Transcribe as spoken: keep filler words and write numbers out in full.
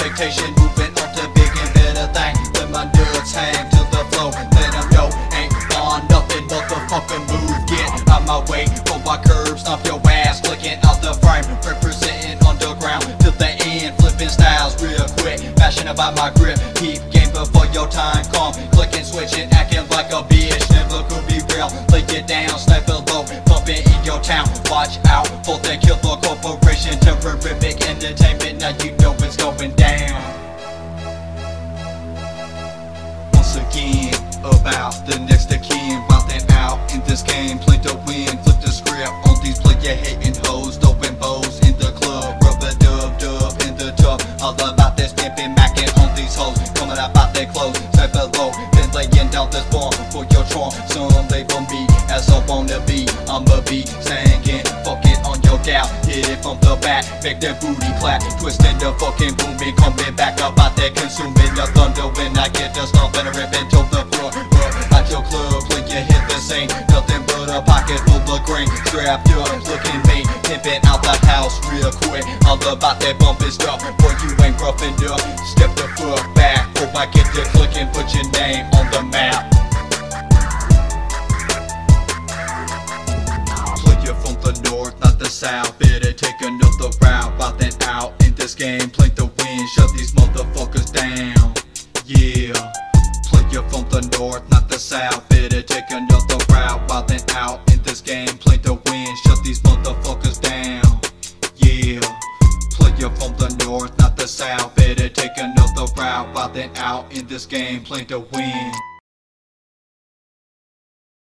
expectation, moving on to big and better thing. Let my nuts hang to the flow, let them know ain't on nothing, motherfucking move, get out my way, pull my curves, stomp your ass, clicking out the frame, representing underground to the end, flipping styles real quick, passionate about my grip, keep game before your time come, clicking, switching, acting like a bitch, never could be real, lay it down, sniper low, bumping in your town, watch out for the killer corporation, terrific entertainment, now you know it's going down. Once again, about the next of kin, wildin' out in this game, play to win, flip the script on these player hating hoes, throwing bows in the club, rubber dub dub in the tub, all about this pimpin' mackin' on these hoes, coming about their clothes, say below, been laying down this bomb for your trunk, some label me as I wanna be, I'ma be singing, fucking on your gal, hit it from the back, make that booty clap, twisting the fucking booming, coming back about that consuming the thunder when I get the stomp and rip into the floor, but at your club, play your hit this ain't nothing but a pocket full of grain, strapped up, looking me, pimping out the house real quick, all about that bumpin' stuff, boy you ain't roughing up, step the foot back, before I get to clicking, put your name on the map. From the north, not the south, better take another route, wildin' out in this game, play to win, shut these motherfuckers down, yeah. Player from the north, not the south, better take another route, wildin' out in this game, play to win, shut these motherfuckers down, yeah. Player from the north, not the south, better take another route, wildin' out in this game, play to win.